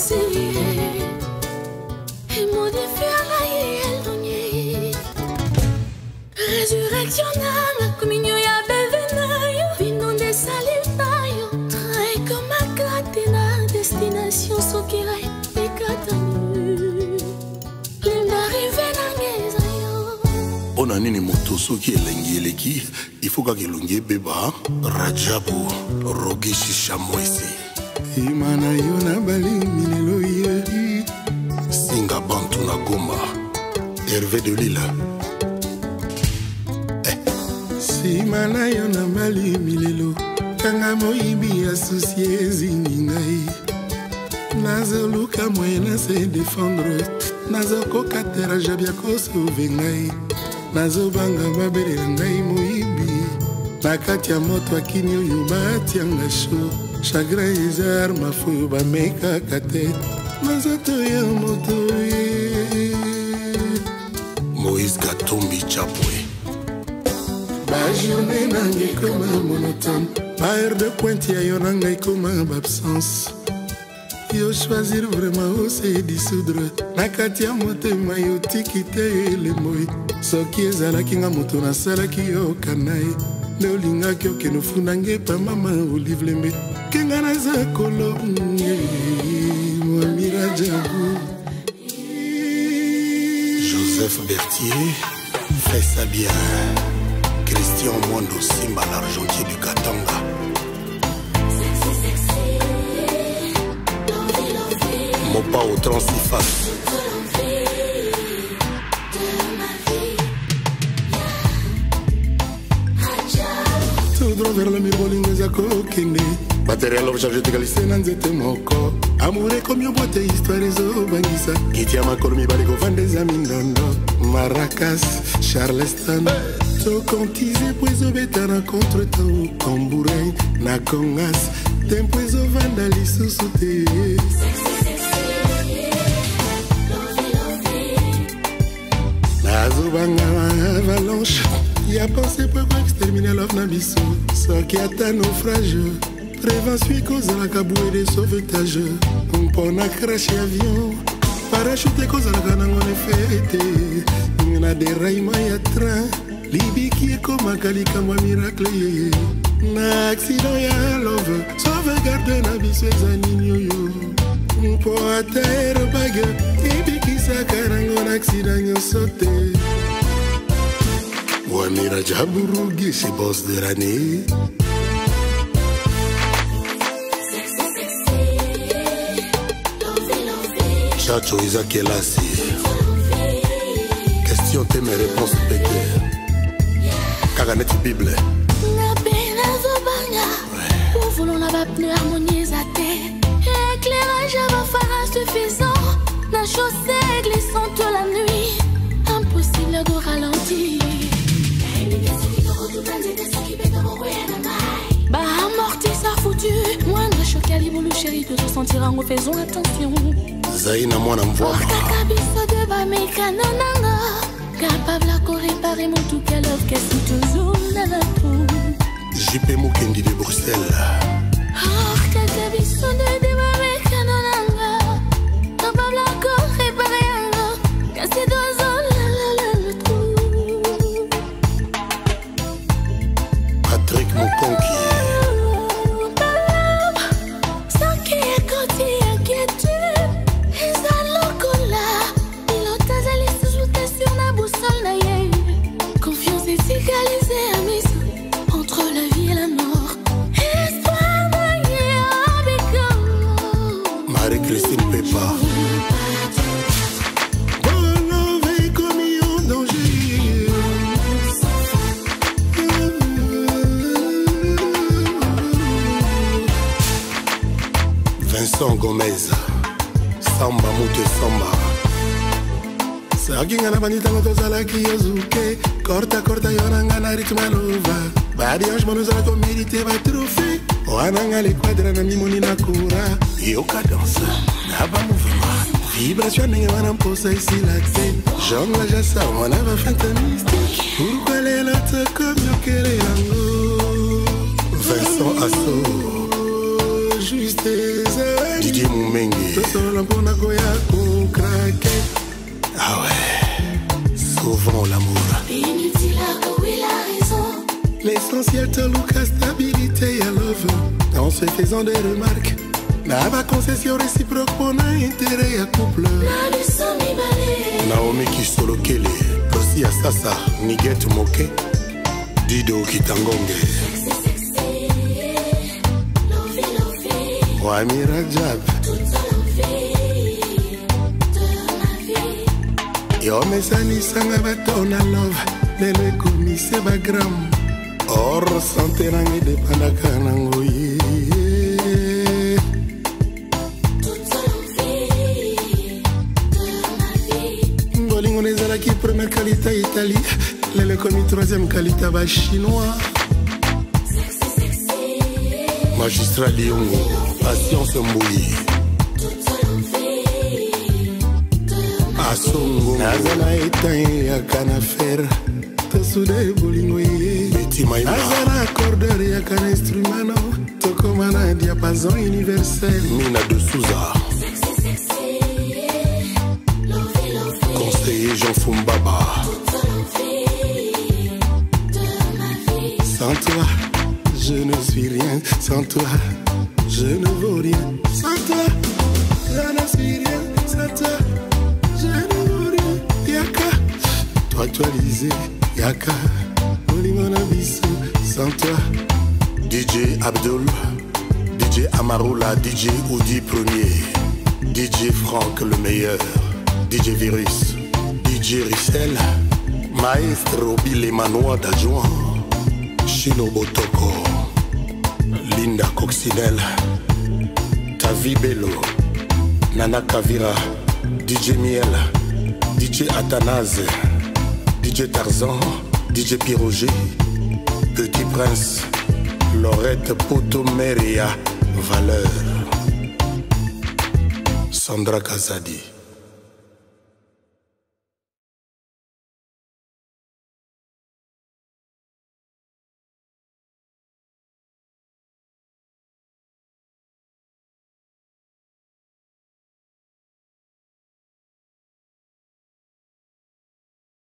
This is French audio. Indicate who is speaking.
Speaker 1: Onanini motoso qui elengi il faut qu'il longue beba Rajabu Rogeshi Shamwesi Imana yona bali minelo ye Singa Bantu na Goma Hervé de Lille Simana yona bali milelo Kanga moibi associé ziningai Nazo luka moyena se défendre Nazo kokatera jabia ko sauver ngai Nazo banga babere ngai moibi Nakati ya moto akini oyo batianga sho Chagrin ezar mafu bameka kate Nazoto ya moto ye Moïse Katumbi Chapwe Ba journée nange koma monotone Ba heure de pointe ya yo nangai koma absence Yo choisir vraiment où c'est dissoudre Nakati ya motema yo tikite le moi Soki ezalaki nga moto nasalaki yo kanai Nde olingaki okende ofunange pa mama Olive Lembe Kenga naza kolo Mwami Rajabu Joseph Berthier Fais ça bien Christian Mondo Simba l'argentier du Katanga Mopa au Transifas Tout droit vers le mirolingo zako kende Matériel objet tegalise nanzete moko Amour comme yo boite histoire zo bangisa Kitia makormi baliko vandeza mindondo Maracas, Charleston To contize poeso betana contre ton Tambourin, na congas Tempo ezo vandali susute Nazo banga avalanche Y'a pensé pourquoi exterminer l'offre nabiso Soki ata naufrage Prévention et cause à la cabouée de sauvetage Mpona crash avion Parachute cause à la canangon fête N'a déraillement y'a train Libi qui est comme un kalika moi miracle Na accident y'a love Sauvegarde nabiso exanino yo Mpo a terre bague Libi qui sakarangon accident yo sauté Mwami Rajabu Rogeshi boss de l'année Chacho Isaac Elasi Question thème et réponse pété Kaganeti Bible
Speaker 2: Na pena zobanga Pour voulons la vapne harmonieuse à terre Éclairage à ma phare insuffisant La chaussée glissante la nuit Impossible de ralentir Bah amortisseur foutu Moindre choc calibre le chéri de te sentir en faisons attention
Speaker 1: Zaina mwana mvoma
Speaker 2: Orta de ba mekano nanga Capable à réparer mon tout qu'elle offre Qu'est-ce toujours nanatou
Speaker 1: JP Mukendi de Bruxelles
Speaker 2: Orta kabiso de ba mekano nanga Capable à réparer anga Qu'est-ce toujours le trou
Speaker 1: Patrick Mukonki
Speaker 2: Entre la vie et la mort Histoire de
Speaker 1: Marie-Christine Pepa Bon veille commis en danger Vincent Gomez Samba Moute Samba Saginga na banita ngoto zalaki yozuke Korta yoranga na ritma nova Badiange monozala ko mérité ba trophée Wananga le quadra na mimoni na kura Yoka danse na ba mouvement Vibration nenge wana mposa ici la scène Jean la jassa wana ba fantastique Pourquoi les notes comme yokele yango Vincent Asso juste ezali
Speaker 3: Didier Moumengue
Speaker 1: tosolola mpona koya kokrake.
Speaker 3: Ah ouais, sauvons l'amour.
Speaker 2: Inutile que oui la raison.
Speaker 1: L'essentiel toluka stabilité ya love en se faisant des remarques na ba concession réciproque mpona intérêt ya couple.
Speaker 2: La leçon mibale.
Speaker 3: Naomi Kisolokele, Rosi Asasa, Niguette Moke, Dido Kitangonge,
Speaker 1: Wami Rajab, yo mesani sanga batona love lelo ekomise bagram or sante nange edepandaka nango ye. Bolingo nezalaki première qualité Italie lelo ekomi troisième qualité ba chinois.
Speaker 3: Magistrat Liongo, Patience Mbouyi, Asongo
Speaker 1: nazala etain yaka na fer tosude bolingo ye.
Speaker 3: Betty Maïma,
Speaker 1: nazala accordeur yaka na instrumano tokoma na diapason universel.
Speaker 3: Mina de Souza, conseiller Jean Fumbaba.
Speaker 1: Sans toi, je ne suis rien. Sans toi, je ne vaux rien. Sans toi, je ne suis rien. Sans toi, je ne vaux rien. Yaka, toi actualisé. Yaka, Olimona Bissou. Sans toi,
Speaker 3: DJ Abdul, DJ Amaroula, DJ Oudi Premier, DJ Franck le meilleur, DJ Virus, DJ Rissel, Maestro Billy Manoa d'adjoint, Chino Botoko, Linda Coccinelle, Tavi Bello, Nana Kavira, DJ Miel, DJ Athanase, DJ Tarzan, DJ Piroger, Petit Prince, Laurette Potomeria, Valeur, Sandra Kazadi.